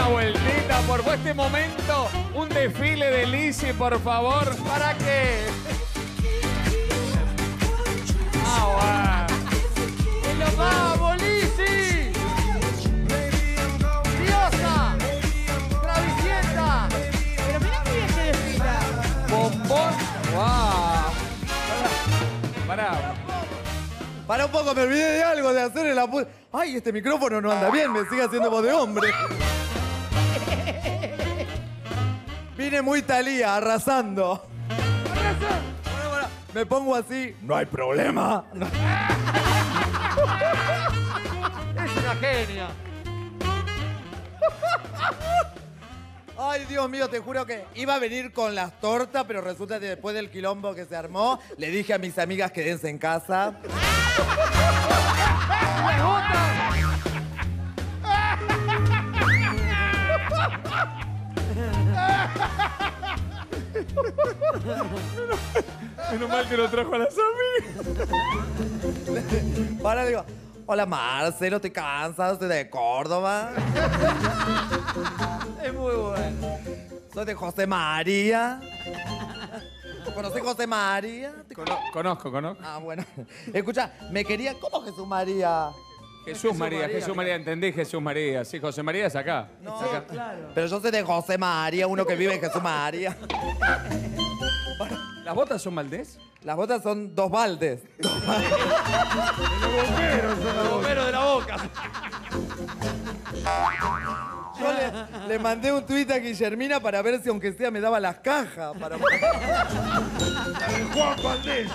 vueltita, por este momento, un desfile de Lizzy, por favor. ¿Para qué? Ah, ¡Lo vamos, Lizzy! ¡Diosa! ¡Travisienta! Pero mirá que bien se desfila. bombón. ¡Wow! Pará. Para un poco, me olvidé de algo de hacer el apunte. Ay, este micrófono no anda bien, me sigue haciendo voz de hombre. Vine muy Talía, arrasando. Bueno, me pongo así. No hay problema. Es una genia. Ay, Dios mío, te juro que iba a venir con las tortas, pero resulta que después del quilombo que se armó, le dije a mis amigas quédense en casa. Menos mal que lo trajo a las amigas. Para, digo, hola Marcelo, estoy cansado, estoy de Córdoba. Es muy bueno. Soy de José María. ¿Conoces José María? Conozco. Ah, bueno. Escucha, me quería... ¿Cómo Jesús María? Jesús María, entendí Jesús María. Sí, José María es acá. No, Es acá. Claro. pero yo soy de José María, uno que vive en Jesús María. ¿Las botas son Valdés? Las botas son dos baldes. Los bomberos de la boca. Yo le mandé un tuit a Guillermina para ver si aunque sea me daba las cajas. Para... Juan Valdés.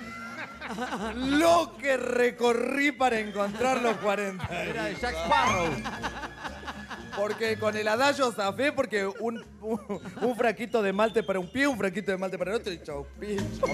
Lo que recorrí para encontrar los 40. Era de Jack Sparrow. Porque con el adagio zafé porque un fraquito de malte para un pie, un fraquito de malte para el otro y chau, picho.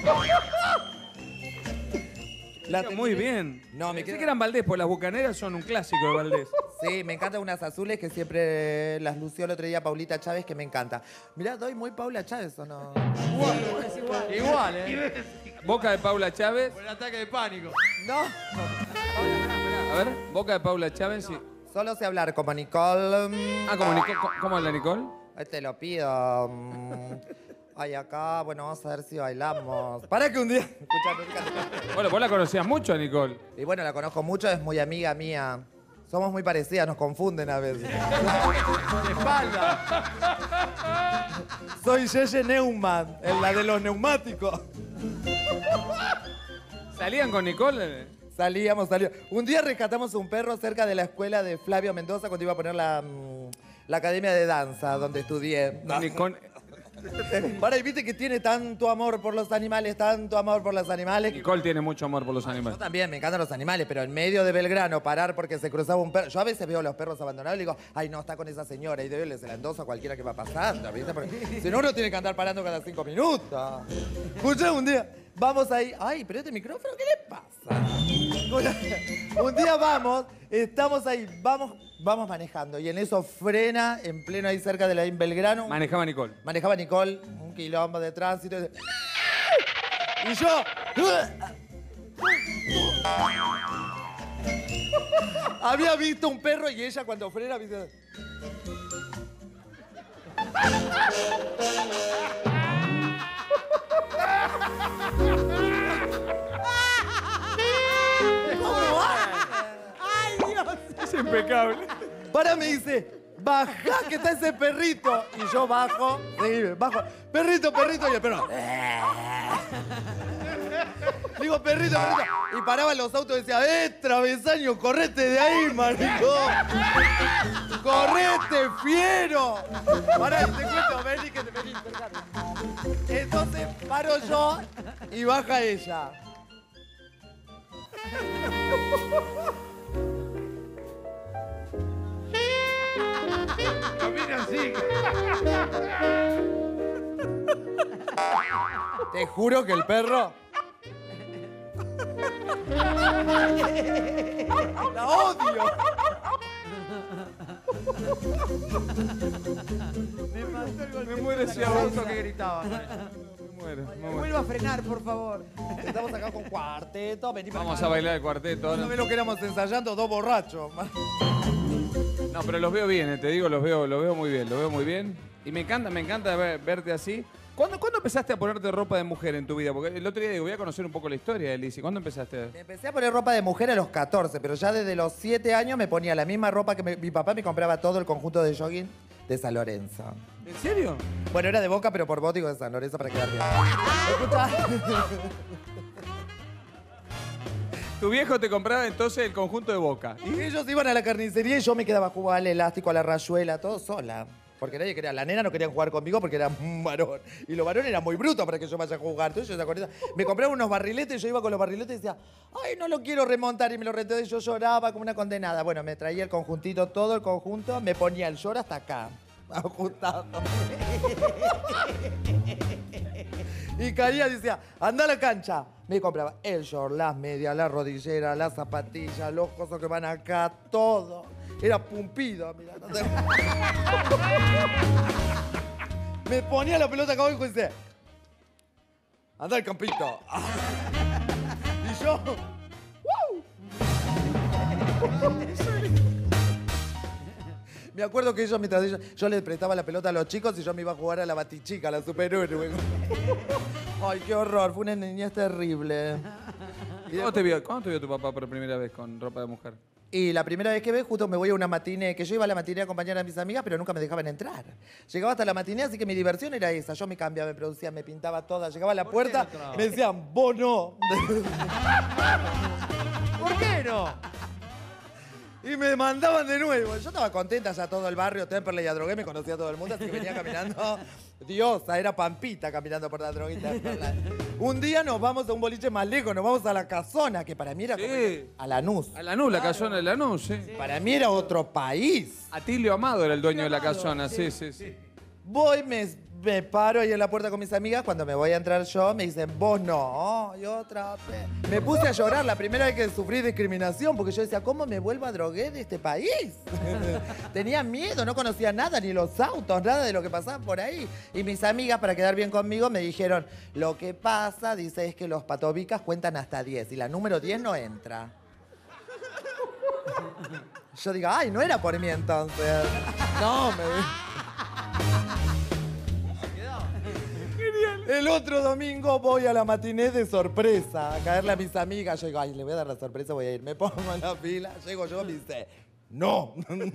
Muy bien. No, me Pensé queda- que eran Valdés, pues las bucaneras son un clásico de Valdés. Sí, me encantan unas azules que siempre las lució el otro día Paulita Chávez, que me encanta. Mirá, doy muy Paula Chávez, ¿o no? Es igual. Igual, ¿eh? Boca de Paula Chávez. Un ataque de pánico. No, A ver, boca de Paula Chávez. Sí. solo sé hablar como Nicole. Ah, como Nicole. ¿Cómo es la Nicole? Ahí te lo pido. Ay, acá, bueno, vamos a ver si bailamos. Para que un día... Escuchame, fíjate. Bueno, vos la conocías mucho a Nicole. Y bueno, la conozco mucho, es muy amiga mía. Somos muy parecidas, nos confunden a veces. De espalda. Soy Yeye Neumann, la de los neumáticos. ¿Salían con Nicole? Salíamos. Un día rescatamos un perro cerca de la escuela de Flavio Mendoza cuando iba a poner la academia de danza donde estudié. Nicole, Para, y viste que tiene tanto amor por los animales, tanto amor por los animales. Nicole tiene mucho amor por los Yo animales. también, me encantan los animales, pero en medio de Belgrano parar porque se cruzaba un perro. Yo a veces veo a los perros abandonados y digo, ay, no, está con esa señora. Y de hoy se la endoso a cualquiera que va pasando, ¿viste? Porque si no, uno tiene que andar parando cada 5 minutos. Escuché un día, vamos ahí. Ay, pero este micrófono, ¿qué le pasa? Un día vamos, estamos ahí, vamos manejando. Y en eso frena en pleno ahí cerca de la Belgrano. Manejaba Nicole. Manejaba Nicole, un quilombo de tránsito. Y yo... Había visto un perro y ella cuando frena... ¿viste? ¡Ay, Dios! Es impecable. Para, me dice, bajá que está ese perrito. Y yo bajo, sí, bajo. Perrito, y el perro... Digo, perrito. Y paraban los autos y decía, travesaño, correte de ahí, maricón. Correte, fiero. Pará, te cuento, vení, acercate. Entonces paro yo y baja ella. Camina así. Te juro que el perro... ¡La odio! Me muero ese El auto. auto que gritaba. Me muero. Vuelva a frenar, por favor. Estamos acá con cuarteto, vení para Vamos acá. a bailar el cuarteto. ¿No ves lo que éramos ensayando? Dos borrachos. No, pero los veo bien, te digo, los veo muy bien. Y me encanta verte así. ¿Cuándo empezaste a ponerte ropa de mujer en tu vida? Porque el otro día digo, voy a conocer un poco la historia de Lizzy. ¿Cuándo empezaste? Me empecé a poner ropa de mujer a los 14, pero ya desde los 7 años me ponía la misma ropa que mi papá me compraba todo el conjunto de jogging de San Lorenzo. ¿En serio? Bueno, era de Boca, pero por vos digo de San Lorenzo para quedar bien. Escuchá. Tu viejo te compraba entonces el conjunto de Boca. Y ellos iban a la carnicería y yo me quedaba a jugar al elástico, a la rayuela, todo sola. Porque nadie quería, la nena no querían jugar conmigo porque era un varón. Y los varones eran muy brutos para que yo vaya a jugar. Entonces yo me compraba unos barriletes y yo iba con los barriletes y decía, ay, no lo quiero remontar. Y me lo renté y yo lloraba como una condenada. Bueno, me traía el conjuntito, todo el conjunto, me ponía el short hasta acá, ajustado. Y caía y decía, anda a la cancha. Me compraba el short, las medias, la rodillera, las zapatillas, los cosos que van acá, todo. Era pumpido, mirá. No te... Me ponía la pelota acá abajo y dice, anda al campito. Y yo, ¡wow! Me acuerdo que ellos, mientras yo les prestaba la pelota a los chicos y yo me iba a jugar a la Batichica, a la superhéroe. Ay, qué horror, fue una niñez terrible. ¿Cuándo te vio tu papá por primera vez con ropa de mujer? Y la primera vez que ve, justo me voy a una matiné, que yo iba a la matiné a acompañar a mis amigas, pero nunca me dejaban entrar. Llegaba hasta la matiné, así que mi diversión era esa. Yo me cambiaba, me producía, me pintaba toda. Llegaba a la puerta, me decían, vos no. ¿Por qué no? Y me mandaban de nuevo. Yo estaba contenta, ya todo el barrio, Temperley y Adrogué, me conocía todo el mundo, así que venía caminando. Diosa, era Pampita caminando por la droguita. Un día nos vamos a un boliche más lejos, nos vamos a la Casona, que para mí era como a Lanús. A Lanús, la casona de Lanús, sí. Para mí era otro país. Atilio Amado era el dueño de la casona, sí. Voy, me paro ahí en la puerta con mis amigas. Cuando me voy a entrar yo, me dicen, vos no. Y otra vez. Me puse a llorar la primera vez que sufrí discriminación, porque yo decía, ¿cómo me vuelvo a drogué de este país? Tenía miedo, no conocía nada, ni los autos, nada de lo que pasaba por ahí. Y mis amigas, para quedar bien conmigo, me dijeron, lo que pasa, dice, es que los patobicas cuentan hasta 10 y la número 10 no entra. Yo digo, ay, no era por mí entonces. No, El otro domingo voy a la matiné de sorpresa a caerle a mis amigas. Yo digo, ay, le voy a dar la sorpresa, voy a ir. Me pongo en la fila, llego yo, me dice, no.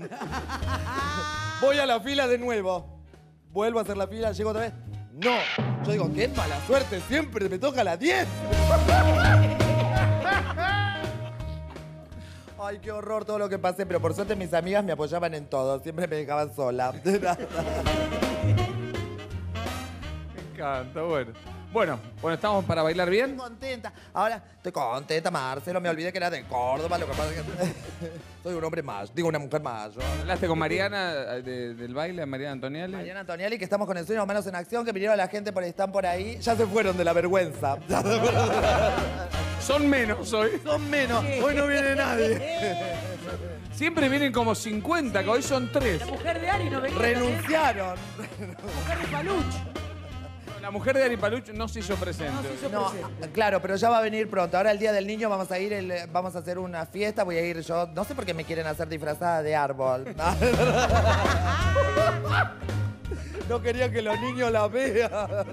Voy a la fila de nuevo. Vuelvo a hacer la fila, llego otra vez, no. Yo digo, qué mala suerte, siempre me toca la 10. Ay, qué horror todo lo que pasé, pero por suerte mis amigas me apoyaban en todo, siempre me dejaban sola. Me encanta, bueno. Bueno, ¿estamos para bailar bien? Estoy contenta. Ahora, estoy contenta, Marcelo. Me olvidé que era de Córdoba. Lo que pasa es que soy un hombre más. Digo, una mujer más. ¿Hablaste con Mariana del baile, Mariana Antoniali? Mariana Antoniali, que estamos con el sueño Manos en Acción, que vinieron la gente, están por ahí. Ya se fueron de la vergüenza. Son menos hoy. Son menos. Hoy no viene nadie. Siempre vienen como 50, que hoy son 3. La mujer de Ari no venía. Renunciaron. La mujer de Paluch. La mujer de Ari Paluch no se hizo presente. No, claro, pero ya va a venir pronto. Ahora el Día del Niño vamos a ir, vamos a hacer una fiesta. Voy a ir yo. No sé por qué me quieren hacer disfrazada de árbol. No quería que los niños la vean.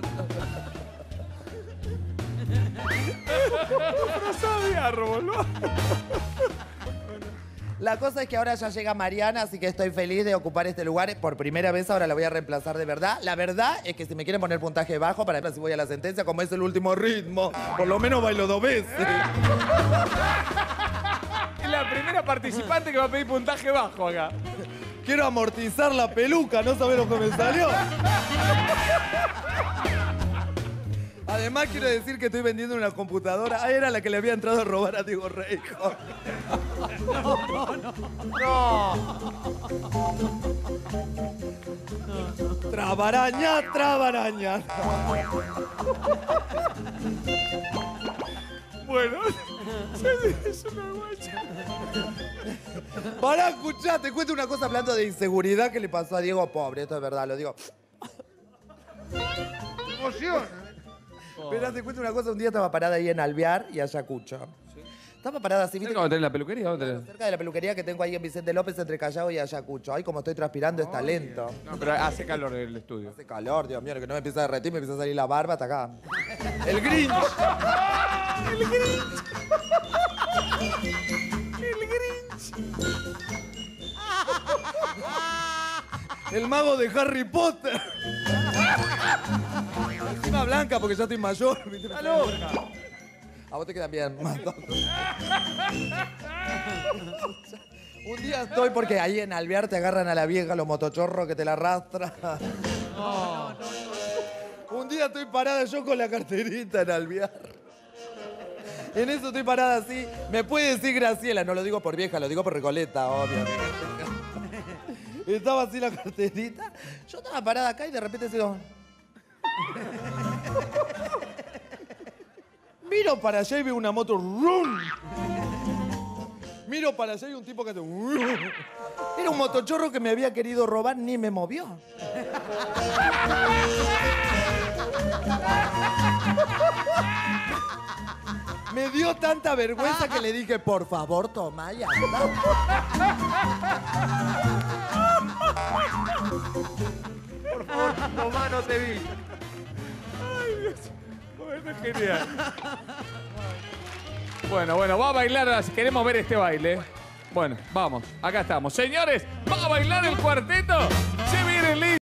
Disfrazada de árbol, ¿no? La cosa es que ahora ya llega Mariana, así que estoy feliz de ocupar este lugar. Por primera vez ahora la voy a reemplazar de verdad. La verdad es que si me quieren poner puntaje bajo, para ver si voy a la sentencia, como es el último ritmo, por lo menos bailo 2 veces. Es la primera participante que va a pedir puntaje bajo acá. Quiero amortizar la peluca, ¿no sabés lo que me salió? Además, quiero decir que estoy vendiendo una computadora. Ah, era la que le había entrado a robar a Diego Reijo. No. Trabaraña, trabaraña. Bueno, es una guacha. Pará, escuchá, te cuento una cosa hablando de inseguridad que le pasó a Diego pobre. Esto es verdad, lo digo. Emoción. Pero te cuento una cosa, un día estaba parada ahí en Alvear y Ayacucho. Estaba parada así, ¿viste? ¿Cómo tenés la peluquería? ¿Dónde tenés? Cerca de la peluquería que tengo ahí en Vicente López, entre Callao y Ayacucho. Ay, como estoy transpirando, está lento. No, pero hace calor el estudio. Hace calor, Dios mío, que no me empieza a derretir, me empieza a salir la barba hasta acá. El Grinch. El Grinch. El Grinch. El mago de Harry Potter. Encima blanca porque ya estoy mayor. Está loca. A vos te quedan bien. Un día estoy porque ahí en Alvear te agarran a la vieja los motochorros que te la arrastran. Un día estoy parada yo con la carterita en Alvear. En eso estoy parada así. Me puede decir Graciela, no lo digo por vieja, lo digo por Recoleta, obviamente. Estaba así la carterita. Yo estaba parada acá y de repente digo... Miro para allá y veo una moto. ¡Rum! Miro para allá y un tipo que hace... ¡Rum! Era un motochorro que me había querido robar, ni me movió. Me dio tanta vergüenza que le dije, por favor, toma y anda. Por favor, Tomás, no te vi. Bueno, es genial. Bueno, va a bailar, queremos ver este baile. Bueno, vamos, acá estamos. Señores, va a bailar el cuarteto. Se viene listo.